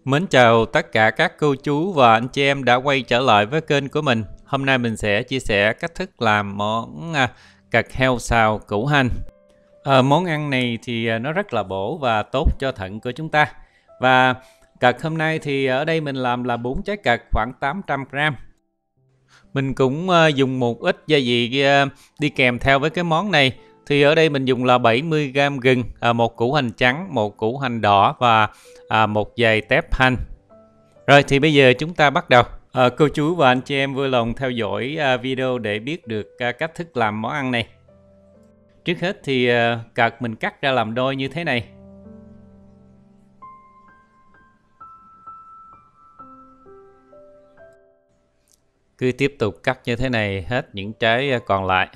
Mến chào tất cả các cô chú và anh chị em đã quay trở lại với kênh của mình. Hôm nay mình sẽ chia sẻ cách thức làm món cật heo xào củ hành. Món ăn này thì nó rất là bổ và tốt cho thận của chúng ta. Và cật hôm nay thì ở đây mình làm là 4 trái cật khoảng 800g. Mình cũng dùng một ít gia vị đi kèm theo với cái món này. Thì ở đây mình dùng là 70g gừng, một củ hành trắng, một củ hành đỏ và một dải tép hành. Rồi thì bây giờ chúng ta bắt đầu. Cô chú và anh chị em vui lòng theo dõi video để biết được cách thức làm món ăn này. Trước hết thì cật mình cắt ra làm đôi như thế này. Cứ tiếp tục cắt như thế này hết những trái còn lại.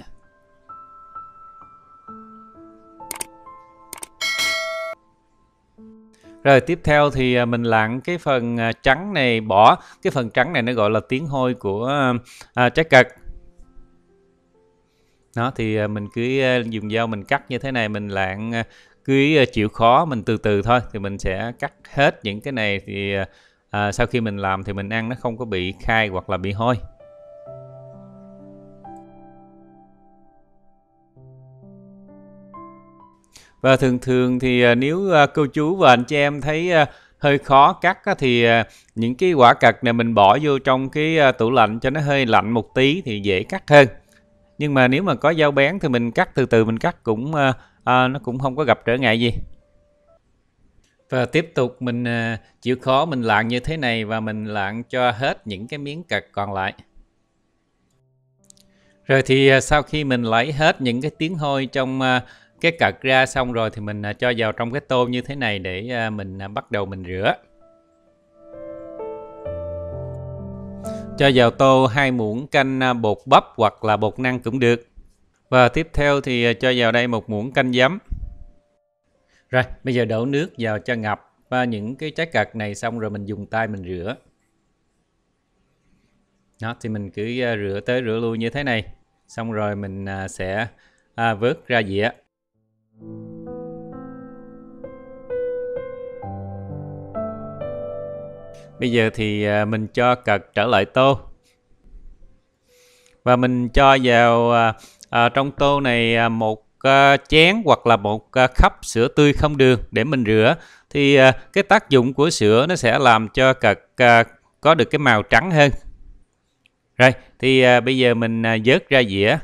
Rồi tiếp theo thì mình lạng cái phần trắng này bỏ. Cái phần trắng này nó gọi là tiếng hôi của trái cật. Đó thì mình cứ dùng dao mình cắt như thế này, mình lạng cứ chịu khó mình từ từ thôi. Thì mình sẽ cắt hết những cái này thì sau khi mình làm thì mình ăn nó không có bị khai hoặc là bị hôi. Và thường thì nếu cô chú và anh chị em thấy hơi khó cắt thì những cái quả cật này mình bỏ vô trong cái tủ lạnh cho nó hơi lạnh một tí thì dễ cắt hơn. Nhưng mà nếu mà có dao bén thì mình cắt từ từ, mình cắt cũng nó cũng không có gặp trở ngại gì. Và tiếp tục mình chịu khó mình lạng như thế này và mình lạng cho hết những cái miếng cật còn lại. Rồi thì sau khi mình lấy hết những cái tiếng hôi trong cái cật ra xong rồi thì mình cho vào trong cái tô như thế này để mình bắt đầu mình rửa. Cho vào tô 2 muỗng canh bột bắp hoặc là bột năng cũng được. Và tiếp theo thì cho vào đây 1 muỗng canh giấm. Rồi bây giờ đổ nước vào cho ngập những cái trái cật này xong rồi mình dùng tay mình rửa. Đó thì mình cứ rửa tới rửa lui như thế này. Xong rồi mình sẽ vớt ra dĩa. Bây giờ thì mình cho cật trở lại tô. Và mình cho vào trong tô này một chén hoặc là một khắp sữa tươi không đường để mình rửa. Thì cái tác dụng của sữa nó sẽ làm cho cật có được cái màu trắng hơn. Rồi thì bây giờ mình vớt ra dĩa.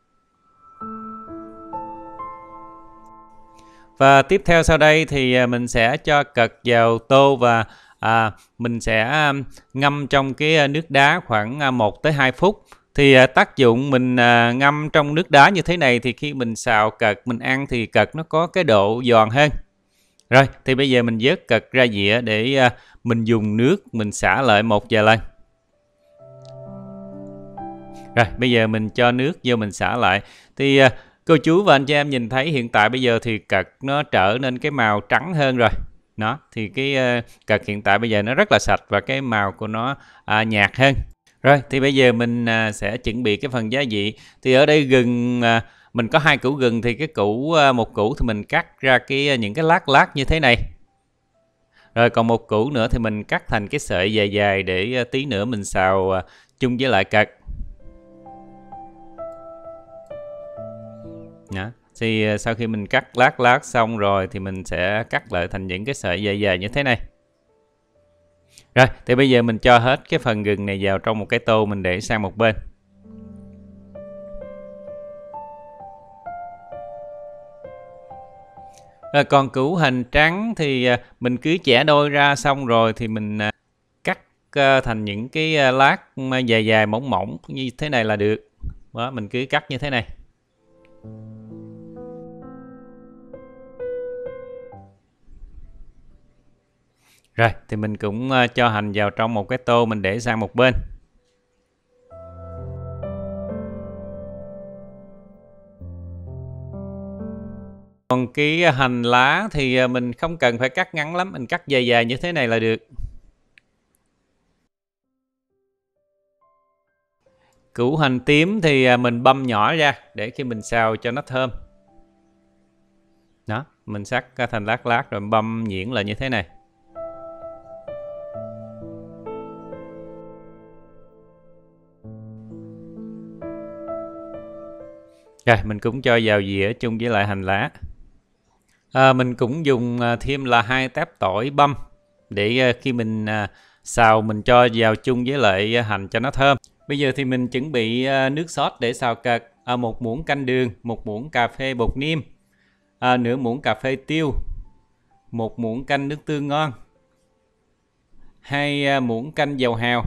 Và tiếp theo sau đây thì mình sẽ cho cật vào tô và mình sẽ ngâm trong cái nước đá khoảng 1 tới 2 phút. Thì tác dụng mình ngâm trong nước đá như thế này thì khi mình xào cật mình ăn thì cật nó có cái độ giòn hơn. Rồi thì bây giờ mình vớt cật ra dĩa để mình dùng nước mình xả lại một vài lần. Rồi bây giờ mình cho nước vô mình xả lại. Thì cô chú và anh chị em nhìn thấy hiện tại bây giờ thì cật nó trở nên cái màu trắng hơn rồi. Đó thì cái cật hiện tại bây giờ nó rất là sạch và cái màu của nó nhạt hơn. Rồi thì bây giờ mình sẽ chuẩn bị cái phần gia vị. Thì ở đây gừng mình có 2 củ gừng thì cái một củ thì mình cắt ra những cái lát như thế này. Rồi còn một củ nữa thì mình cắt thành cái sợi dài dài để tí nữa mình xào chung với lại cật. Đó. Thì sau khi mình cắt lát xong rồi thì mình sẽ cắt lại thành những cái sợi dài dài như thế này. Rồi thì bây giờ mình cho hết cái phần gừng này vào trong một cái tô mình để sang một bên. Rồi còn củ hành trắng thì mình cứ chẻ đôi ra xong rồi thì mình cắt thành những cái lát dài dài mỏng mỏng như thế này là được. Đó, mình cứ cắt như thế này. Rồi thì mình cũng cho hành vào trong một cái tô mình để sang một bên. Còn cái hành lá thì mình không cần phải cắt ngắn lắm, mình cắt dài dài như thế này là được. Củ hành tím thì mình băm nhỏ ra để khi mình xào cho nó thơm. Đó, mình cắt thành lát rồi băm nhuyễn lại như thế này. Rồi mình cũng cho vào dĩa chung với lại hành lá. Mình cũng dùng thêm là 2 tép tỏi băm để khi mình xào mình cho vào chung với lại hành cho nó thơm. Bây giờ thì mình chuẩn bị nước sốt để xào cật, 1 muỗng canh đường, 1 muỗng cà phê bột niêm, nửa muỗng cà phê tiêu, 1 muỗng canh nước tương ngon, 2 muỗng canh dầu hào.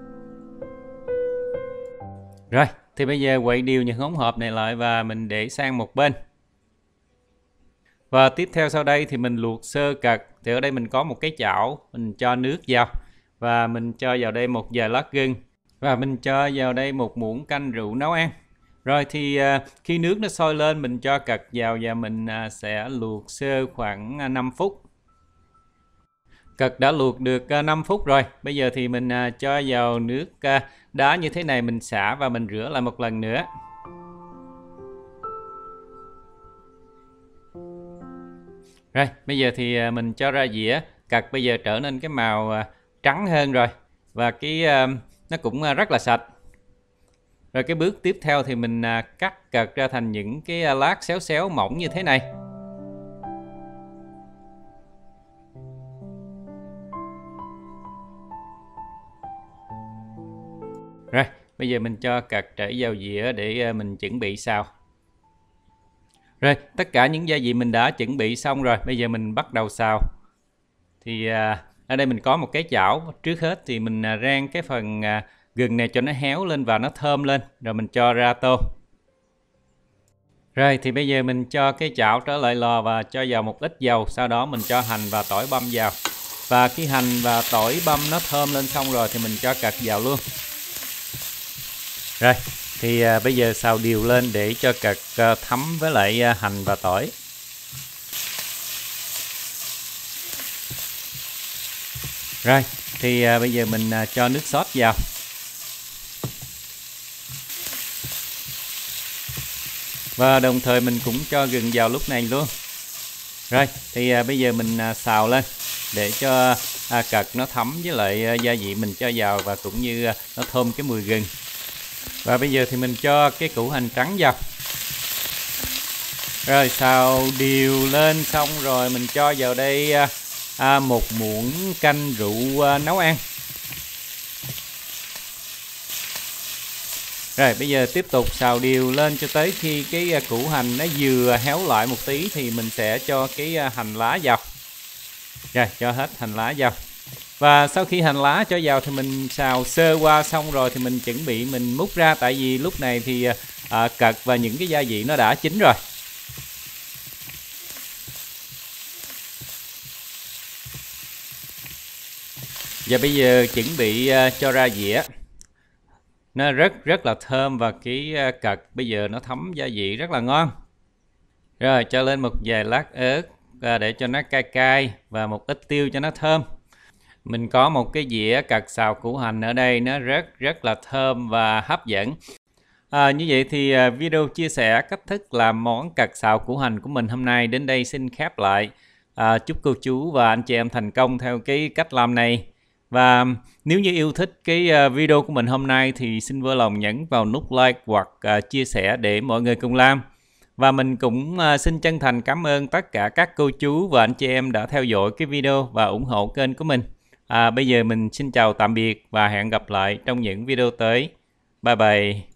Rồi, thì bây giờ quậy đều những hỗn hợp này lại và mình để sang một bên. Và tiếp theo sau đây thì mình luộc sơ cật. Thì ở đây mình có một cái chảo, mình cho nước vào và mình cho vào đây một vài lát gừng và mình cho vào đây 1 muỗng canh rượu nấu ăn. Rồi thì khi nước nó sôi lên mình cho cật vào và mình sẽ luộc sơ khoảng 5 phút. Cật đã luộc được 5 phút rồi. Bây giờ thì mình cho vào nước đá như thế này, mình xả và mình rửa lại một lần nữa. Rồi, bây giờ thì mình cho ra dĩa. Cật bây giờ trở nên cái màu trắng hơn rồi. Và cái nó cũng rất là sạch. Rồi cái bước tiếp theo thì mình cắt cật ra thành những cái lát xéo xéo mỏng như thế này. Rồi, bây giờ mình cho cật trở vào dĩa để mình chuẩn bị xào. Rồi, tất cả những gia vị mình đã chuẩn bị xong rồi. Bây giờ mình bắt đầu xào. Thì ở đây mình có một cái chảo. Trước hết thì mình rang cái phần gừng này cho nó héo lên và nó thơm lên. Rồi mình cho ra tô. Rồi thì bây giờ mình cho cái chảo trở lại lò và cho vào một ít dầu. Sau đó mình cho hành và tỏi băm vào. Và khi hành và tỏi băm nó thơm lên xong rồi thì mình cho cật vào luôn. Rồi thì bây giờ xào đều lên để cho cật thấm với lại hành và tỏi. Rồi thì bây giờ mình cho nước sốt vào. Và đồng thời mình cũng cho gừng vào lúc này luôn. Rồi thì bây giờ mình xào lên để cho cật nó thấm với lại gia vị mình cho vào và cũng như nó thơm cái mùi gừng. Và bây giờ thì mình cho cái củ hành trắng vào. Rồi xào đều lên xong rồi mình cho vào đây 1 muỗng canh rượu nấu ăn. Rồi bây giờ tiếp tục xào đều lên cho tới khi cái củ hành nó vừa héo lại một tí thì mình sẽ cho cái hành lá vào. Rồi cho hết hành lá vào. Và sau khi hành lá cho vào thì mình xào sơ qua xong rồi thì mình chuẩn bị mình múc ra. Tại vì lúc này thì cật và những cái gia vị nó đã chín rồi. Và bây giờ chuẩn bị cho ra dĩa. Nó rất là thơm và cái cật bây giờ nó thấm gia vị rất là ngon. Rồi cho lên một vài lát ớt để cho nó cay cay và một ít tiêu cho nó thơm. Mình có một cái dĩa cật xào củ hành ở đây, nó rất là thơm và hấp dẫn. Như vậy thì video chia sẻ cách thức làm món cật xào củ hành của mình hôm nay đến đây xin khép lại. Chúc cô chú và anh chị em thành công theo cái cách làm này. Và nếu như yêu thích cái video của mình hôm nay thì xin vui lòng nhấn vào nút like hoặc chia sẻ để mọi người cùng làm. Và mình cũng xin chân thành cảm ơn tất cả các cô chú và anh chị em đã theo dõi cái video và ủng hộ kênh của mình. Bây giờ mình xin chào tạm biệt và hẹn gặp lại trong những video tới. Bye bye.